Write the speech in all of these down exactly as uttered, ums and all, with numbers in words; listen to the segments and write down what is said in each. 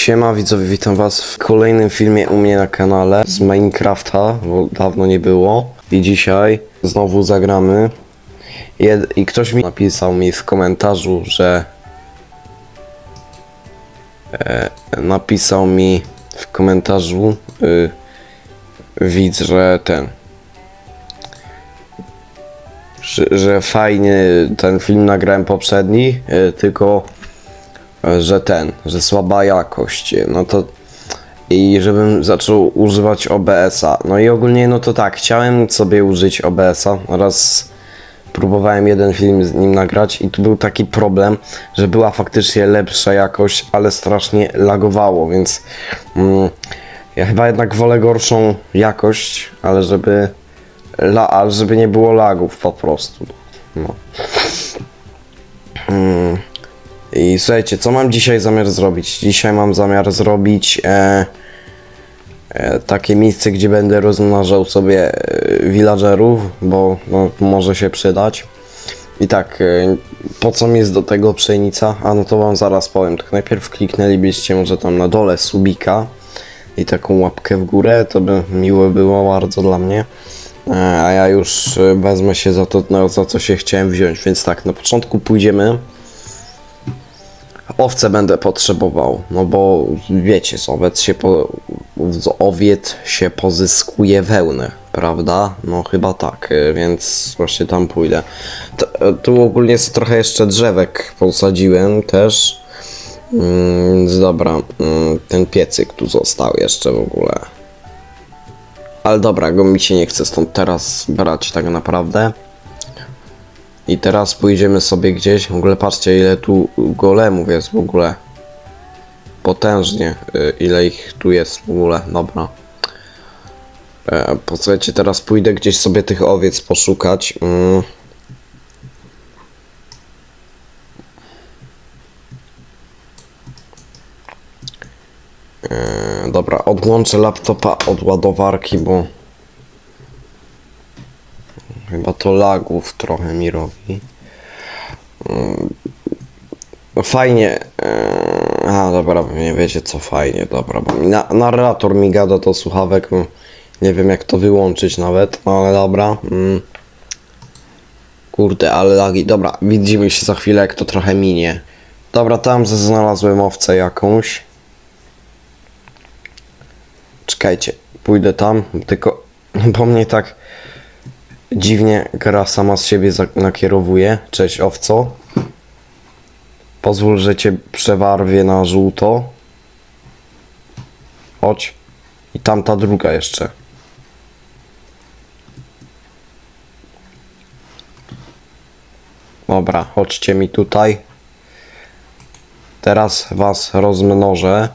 Siema widzowie, witam was w kolejnym filmie u mnie na kanale z Minecrafta, bo dawno nie było. I dzisiaj znowu zagramy. Jed I ktoś mi napisał mi w komentarzu, że... E, napisał mi w komentarzu y, widz, że ten... Że, że fajnie ten film nagrałem poprzedni, y, tylko... że ten, że słaba jakość, no to i żebym zaczął używać O B S a. No i ogólnie no to tak, chciałem sobie użyć O B S a, raz próbowałem jeden film z nim nagrać i tu był taki problem, że była faktycznie lepsza jakość, ale strasznie lagowało, więc mm, ja chyba jednak wolę gorszą jakość, ale żeby, la, ale żeby nie było lagów po prostu. No. Mm. I słuchajcie, co mam dzisiaj zamiar zrobić? Dzisiaj mam zamiar zrobić e, e, takie miejsce, gdzie będę rozmnażał sobie e, villagerów, bo no, może się przydać. I tak, e, po co mi jest do tego pszenica? A no to wam zaraz powiem. Tak najpierw kliknęlibyście może tam na dole subika i taką łapkę w górę, to by miło było bardzo dla mnie. E, a ja już wezmę się za to, no, za co się chciałem wziąć. Więc tak, na początku pójdziemy. Owce będę potrzebował, no bo wiecie, z owiec się, po, z owiec się pozyskuje wełnę, prawda? No chyba tak, więc właśnie tam pójdę. T tu ogólnie jest trochę jeszcze drzewek posadziłem też. Mm, dobra, mm, ten piecyk tu został jeszcze w ogóle. Ale dobra, go mi się nie chce stąd teraz brać tak naprawdę. I teraz pójdziemy sobie gdzieś, w ogóle patrzcie ile tu golemów jest w ogóle. Potężnie, ile ich tu jest w ogóle, dobra. E, posłuchajcie, teraz pójdę gdzieś sobie tych owiec poszukać. Mm. E, dobra, odłączę laptopa od ładowarki, bo... Chyba to lagów trochę mi robi. No fajnie. A dobra, nie wiecie co fajnie, dobra. Bo na narrator mi gada do słuchawek. Nie wiem jak to wyłączyć nawet, no ale dobra. Kurde, ale lagi. Dobra, widzimy się za chwilę jak to trochę minie. Dobra, tam znalazłem owcę jakąś. Czekajcie, pójdę tam, tylko po mnie tak... Dziwnie gra sama z siebie nakierowuje. Cześć owco. Pozwól, że cię przewarwię na żółto. Chodź. I tamta druga jeszcze. Dobra, chodźcie mi tutaj. Teraz was rozmnożę.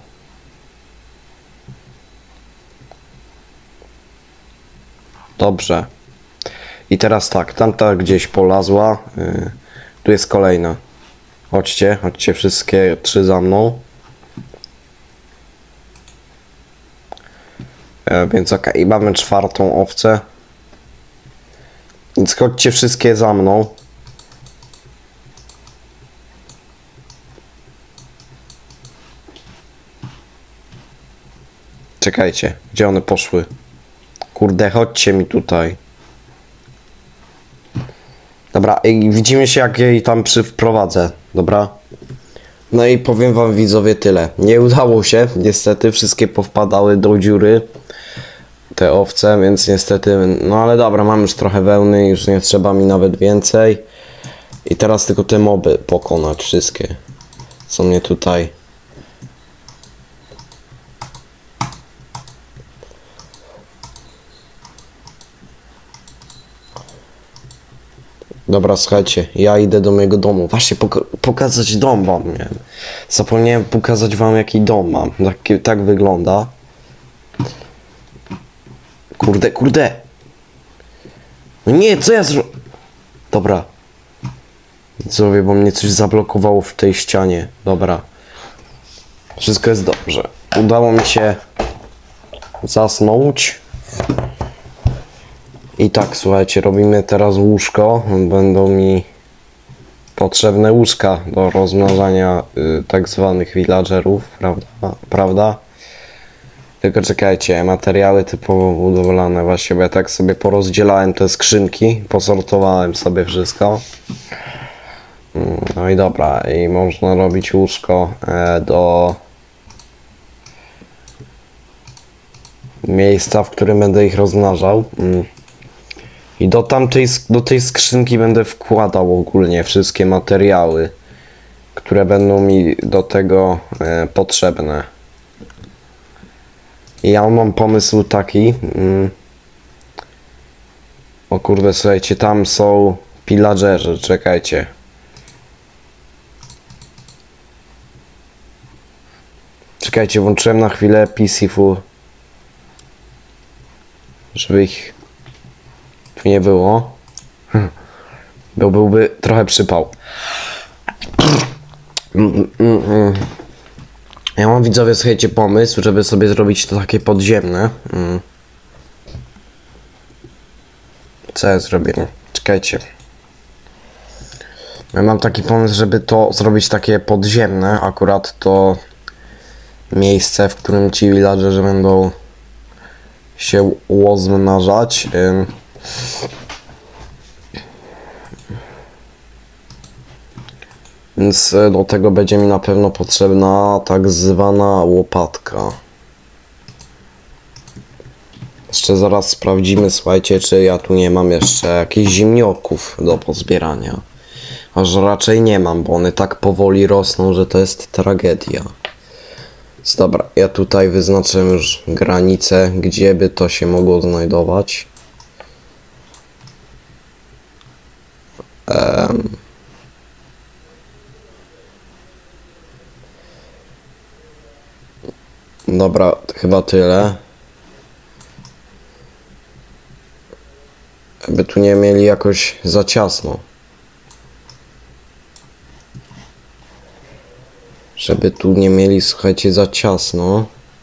Dobrze. I teraz tak, tamta gdzieś polazła, yy, tu jest kolejna. Chodźcie, chodźcie wszystkie trzy za mną. Yy, więc okej, okay, i mamy czwartą owcę. Więc chodźcie wszystkie za mną. Czekajcie, gdzie one poszły? Kurde, chodźcie mi tutaj. Dobra, i widzimy się jak jej tam przyprowadzę, dobra? No i powiem wam widzowie tyle. Nie udało się, niestety wszystkie powpadały do dziury. Te owce, więc niestety, no ale dobra, mam już trochę wełny, już nie trzeba mi nawet więcej. I teraz tylko te moby pokonać wszystkie, co mnie tutaj... Dobra, słuchajcie, ja idę do mojego domu. Właśnie poka pokazać dom wam miałem. Zapomniałem pokazać wam jaki dom mam. Tak, tak wygląda. Kurde, kurde. No nie, co ja zro... Dobra. Widzowie, bo mnie coś zablokowało w tej ścianie. Dobra. Wszystko jest dobrze. Udało mi się zasnąć. I tak, słuchajcie, robimy teraz łóżko. Będą mi potrzebne łóżka do rozmnażania y, tak zwanych villagerów, prawda? prawda? Tylko czekajcie, materiały typowo budowlane właśnie, bo ja tak sobie porozdzielałem te skrzynki, posortowałem sobie wszystko. No i dobra, i można robić łóżko e, do miejsca, w którym będę ich rozmnażał. Mm. I do tamtej, do tej skrzynki będę wkładał ogólnie wszystkie materiały, które będą mi do tego e, potrzebne. I ja mam pomysł taki. Mm. O kurde, słuchajcie, tam są pillagerzy, czekajcie. Czekajcie, włączyłem na chwilę Peaceful, żeby ich tu nie było. Bo byłby trochę przypał. Ja mam, widzowie, słuchajcie, pomysł, żeby sobie zrobić to takie podziemne. Co ja zrobię? Czekajcie. Ja mam taki pomysł, żeby to zrobić takie podziemne, akurat to miejsce, w którym ci villagerzy będą się rozmnażać. Więc do tego będzie mi na pewno potrzebna tak zwana łopatka. Jeszcze zaraz sprawdzimy, słuchajcie, czy ja tu nie mam jeszcze jakichś ziemniaków do pozbierania. Aż raczej nie mam, bo one tak powoli rosną, że to jest tragedia. Więc dobra, ja tutaj wyznaczę już granicę, gdzie by to się mogło znajdować. Um. Dobra, chyba tyle. Aby tu nie mieli jakoś za ciasno. Żeby tu nie mieli, słuchajcie, za ciasno.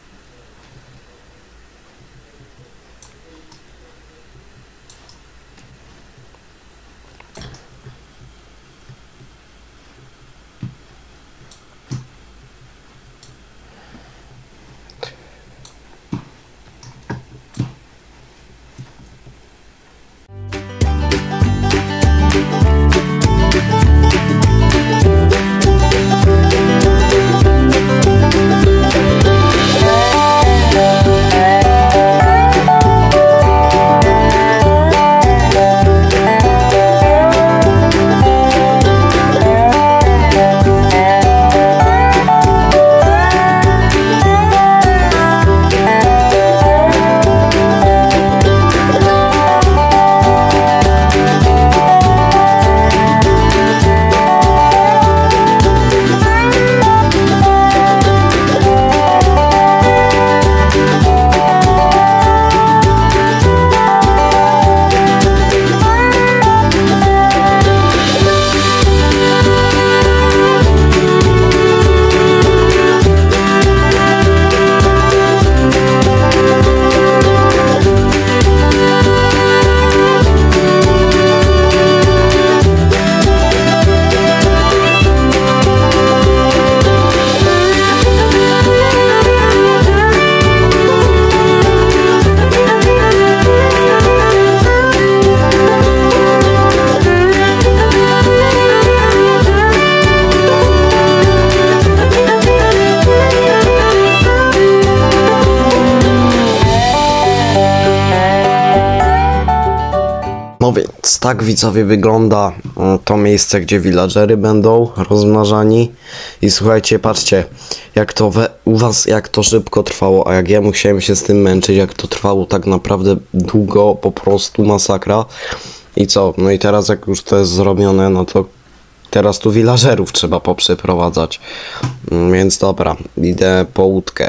No więc tak, widzowie, wygląda to miejsce, gdzie villagery będą rozmnażani. I słuchajcie, patrzcie, jak to we, u was, jak to szybko trwało, a jak ja musiałem się z tym męczyć, jak to trwało tak naprawdę długo, po prostu masakra. I co? No i teraz jak już to jest zrobione, no to teraz tu villagerów trzeba poprzeprowadzać. Więc dobra, idę po łódkę.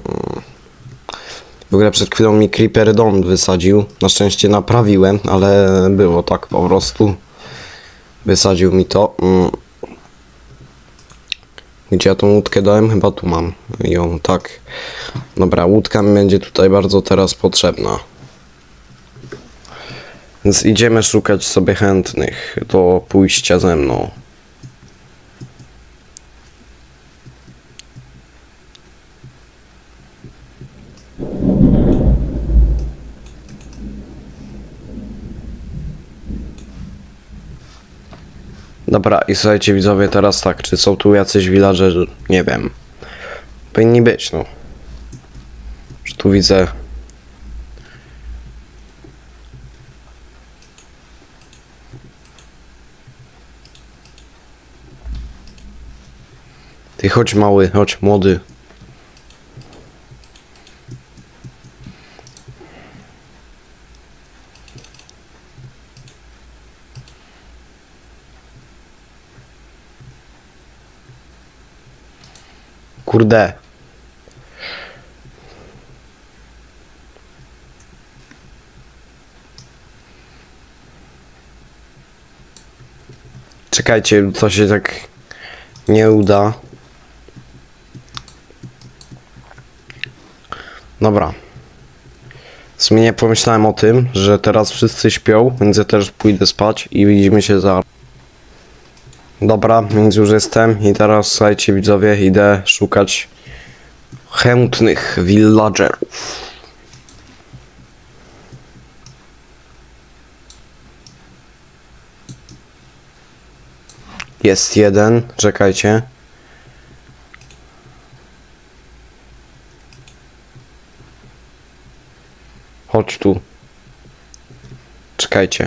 W ogóle przed chwilą mi Creeper dom wysadził. Na szczęście naprawiłem, ale było tak po prostu. Wysadził mi to. Gdzie ja tą łódkę dałem? Chyba tu mam ją, tak. Dobra, łódka mi będzie tutaj bardzo teraz potrzebna. Więc idziemy szukać sobie chętnych do pójścia ze mną. Dobra, i słuchajcie widzowie, teraz tak, czy są tu jacyś villagerzy? Nie wiem. Powinni być, no. Że tu widzę... Ty chodź mały, chodź młody. Kurde. Czekajcie, to się tak nie uda. Dobra. W sumie nie pomyślałem o tym, że teraz wszyscy śpią, więc ja też pójdę spać i widzimy się za... Dobra, więc już jestem i teraz słuchajcie widzowie, idę szukać chętnych villagerów. Jest jeden, czekajcie. Chodź tu. Czekajcie.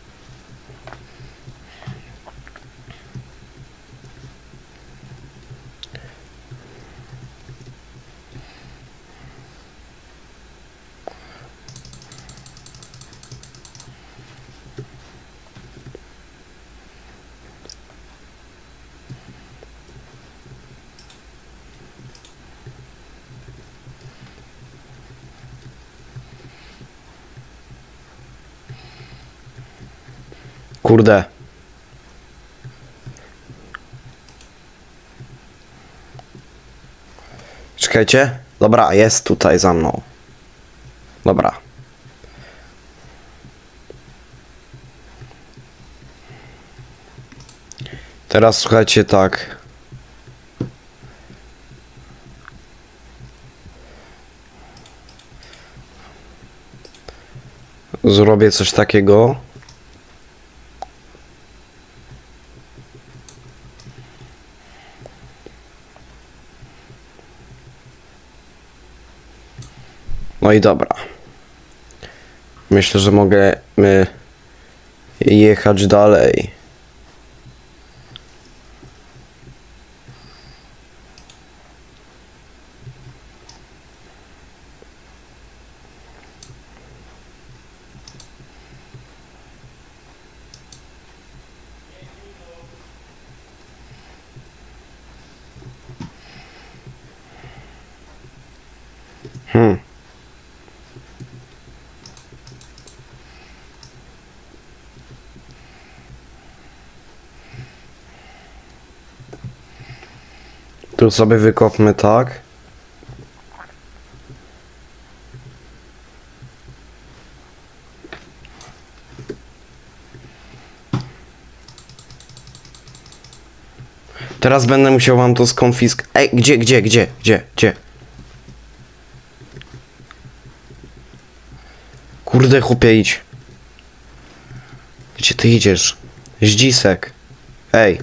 Kurde. Czekajcie. Dobra, jest tutaj za mną. Dobra. Teraz słuchajcie tak. Zrobię coś takiego. No i dobra. Myślę, że mogę my jechać dalej. Hmm. Tu sobie wykopmy tak. Teraz będę musiał wam to skonfiskować. Ej, gdzie, gdzie, gdzie, gdzie, gdzie? Kurde, chłopie, idź. Gdzie ty idziesz? Zdzisek. Ej.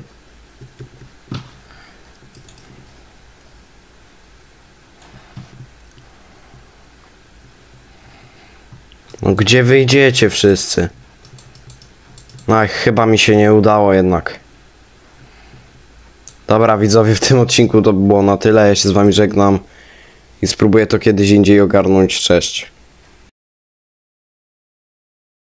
No gdzie wyjdziecie wszyscy? No chyba mi się nie udało jednak. Dobra widzowie, w tym odcinku to by było na tyle. Ja się z wami żegnam i spróbuję to kiedyś indziej ogarnąć. Cześć.